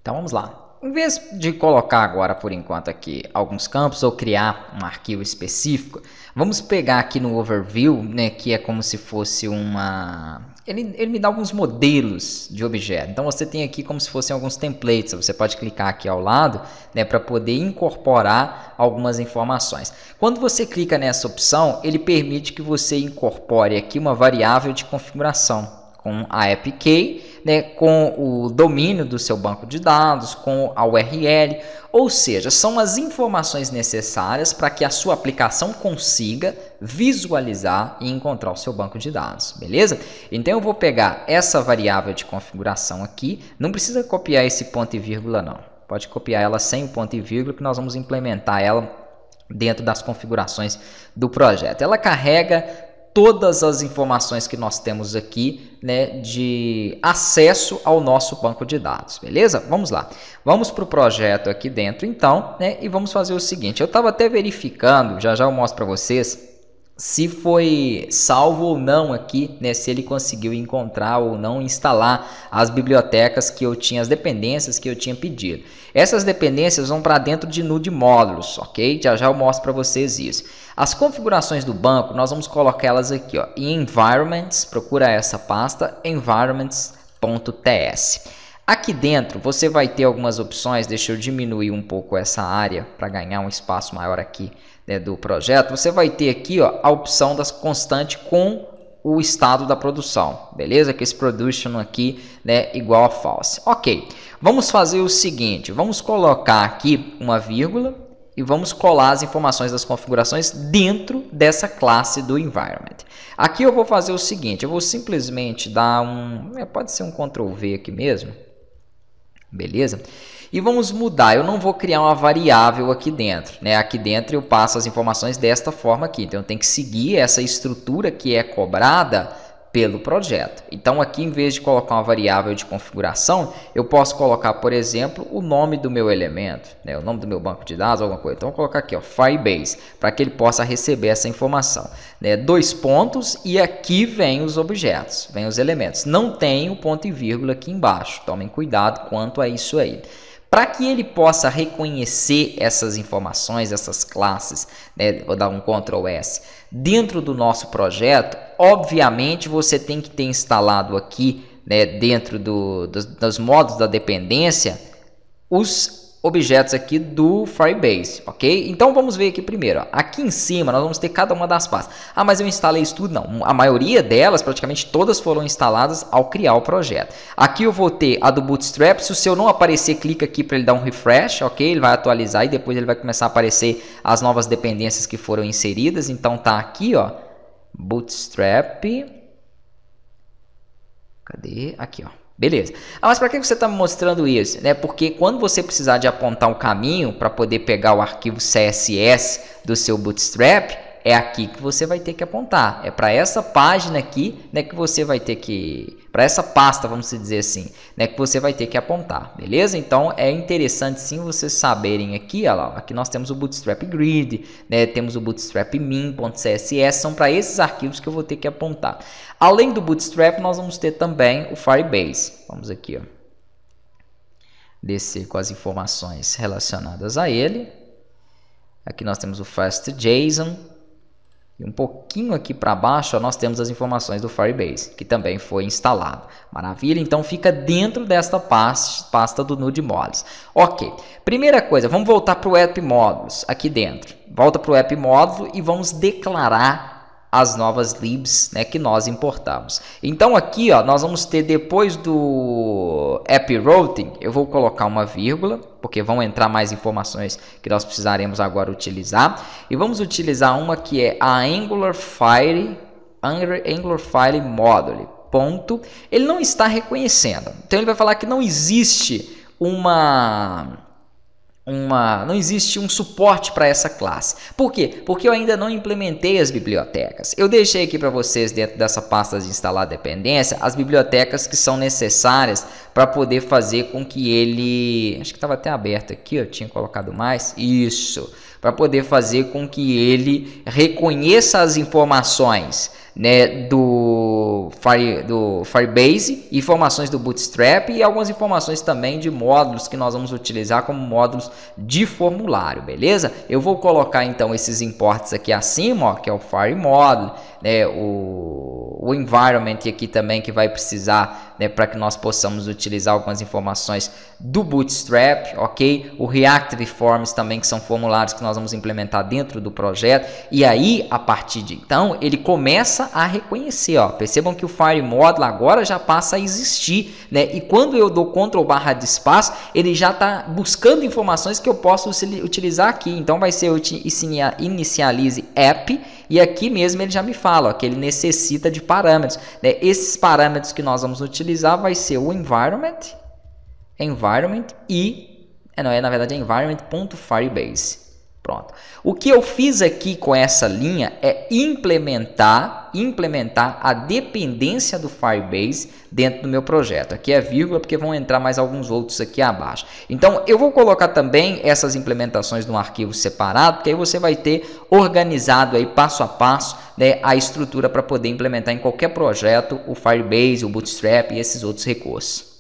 Então vamos lá. Em vez de colocar agora, por enquanto, aqui alguns campos ou criar um arquivo específico, vamos pegar aqui no Overview, né, que é como se fosse uma... Ele me dá alguns modelos de objeto. Então você tem aqui como se fossem alguns templates. Você pode clicar aqui ao lado, né, para poder incorporar algumas informações. Quando você clica nessa opção, ele permite que você incorpore aqui uma variável de configuração com a AppKey, né, com o domínio do seu banco de dados, com a URL, ou seja, são as informações necessárias para que a sua aplicação consiga visualizar e encontrar o seu banco de dados, beleza? Então eu vou pegar essa variável de configuração aqui, não precisa copiar esse ponto e vírgula não, pode copiar ela sem o ponto e vírgula que nós vamos implementar ela dentro das configurações do projeto. Ela carrega todas as informações que nós temos aqui, né, de acesso ao nosso banco de dados, beleza? Vamos lá, vamos para o projeto aqui dentro então, né, e vamos fazer o seguinte, eu estava até verificando, já eu mostro para vocês, se foi salvo ou não aqui, né, se ele conseguiu encontrar ou não instalar as bibliotecas que eu tinha, as dependências que eu tinha pedido. Essas dependências vão para dentro de Node Modules, ok? Já eu mostro para vocês isso. As configurações do banco, nós vamos colocar elas aqui, ó, em Environments, procura essa pasta, environments.ts. Aqui dentro você vai ter algumas opções, deixa eu diminuir um pouco essa área para ganhar um espaço maior aqui, né, do projeto. Você vai ter aqui, ó, a opção das constante com o estado da produção, beleza? Que esse production aqui, né, igual a false. Ok, vamos fazer o seguinte, vamos colocar aqui uma vírgula e vamos colar as informações das configurações dentro dessa classe do environment. Aqui eu vou fazer o seguinte, eu vou simplesmente dar pode ser um Ctrl V aqui mesmo, beleza? E vamos mudar, eu não vou criar uma variável aqui dentro, né? Aqui dentro eu passo as informações desta forma aqui, então eu tenho que seguir essa estrutura que é cobrada pelo projeto. Então aqui, em vez de colocar uma variável de configuração, eu posso colocar, por exemplo, o nome do meu elemento, né? O nome do meu banco de dados, alguma coisa. Então eu vou colocar aqui, ó, Firebase, para que ele possa receber essa informação, né? 2 pontos e aqui vem os objetos, vem os elementos. Não tem o ponto e vírgula aqui embaixo, tomem cuidado quanto a isso aí. Para que ele possa reconhecer essas informações, essas classes, né, vou dar um Ctrl S, dentro do nosso projeto, obviamente você tem que ter instalado aqui, né, dentro dos modos da dependência, os objetos aqui do Firebase, ok? Então vamos ver aqui primeiro, ó. Aqui em cima nós vamos ter cada uma das pastas. Ah, mas eu instalei isso tudo? Não, a maioria delas, praticamente todas foram instaladas ao criar o projeto. Aqui eu vou ter a do Bootstrap, se o seu não aparecer, clica aqui para ele dar um refresh, ok? Ele vai atualizar e depois ele vai começar a aparecer as novas dependências que foram inseridas. Então tá aqui, ó, Bootstrap, cadê? Aqui, ó. Beleza. Ah, mas para que você está me mostrando isso? Né? Porque quando você precisar de apontar um caminho para poder pegar o arquivo CSS do seu Bootstrap, é aqui que você vai ter que apontar. É para essa página aqui, né, que você vai ter que... Para essa pasta, vamos dizer assim, né, que você vai ter que apontar. Beleza? Então, é interessante sim vocês saberem aqui, ó lá, aqui nós temos o Bootstrap Grid, né, temos o Bootstrap min.css, são para esses arquivos que eu vou ter que apontar. Além do Bootstrap, nós vamos ter também o Firebase. Vamos aqui, ó, descer com as informações relacionadas a ele. Aqui nós temos o FastJSON. E um pouquinho aqui para baixo, ó, nós temos as informações do Firebase, que também foi instalado. Maravilha? Então fica dentro desta pasta do Node Modules. Ok, primeira coisa, vamos voltar para o App Modules aqui dentro. Volta para o App Módulo e vamos declarar as novas libs, né, que nós importamos. Então aqui, ó, nós vamos ter, depois do app routing, eu vou colocar uma vírgula, porque vão entrar mais informações que nós precisaremos agora utilizar. E vamos utilizar uma que é a Angular File Module. Ponto. Ele não está reconhecendo. Então ele vai falar que não existe não existe um suporte para essa classe. Por quê? Porque eu ainda não implementei as bibliotecas. Eu deixei aqui para vocês, dentro dessa pasta de instalar dependência, as bibliotecas que são necessárias para poder fazer com que ele... Acho que estava até aberto aqui, eu tinha colocado mais. Isso. Para poder fazer com que ele reconheça as informações, né, do do Firebase, informações do Bootstrap e algumas informações também de módulos que nós vamos utilizar como módulos de formulário, beleza? Eu vou colocar então esses imports aqui acima, ó, que é o Fire Module, né, o environment aqui também que vai precisar, né, para que nós possamos utilizar algumas informações do Bootstrap, ok? O Reactive Forms também, que são formulários que nós vamos implementar dentro do projeto. E aí, a partir de então, ele começa a reconhecer, ó, percebam que o Fire Module agora já passa a existir, né? E quando eu dou Ctrl+ de espaço, ele já está buscando informações que eu posso utilizar aqui. Então vai ser o inicialize app, e aqui mesmo ele já me fala, ó, que ele necessita de parâmetros, né? Esses parâmetros que nós vamos utilizar vai ser o environment e na verdade é environment.firebase. Pronto. O que eu fiz aqui com essa linha é implementar a dependência do Firebase dentro do meu projeto. Aqui é vírgula porque vão entrar mais alguns outros aqui abaixo. Então eu vou colocar também essas implementações num arquivo separado, porque aí você vai ter organizado aí passo a passo, né, a estrutura para poder implementar em qualquer projeto o Firebase, o Bootstrap e esses outros recursos.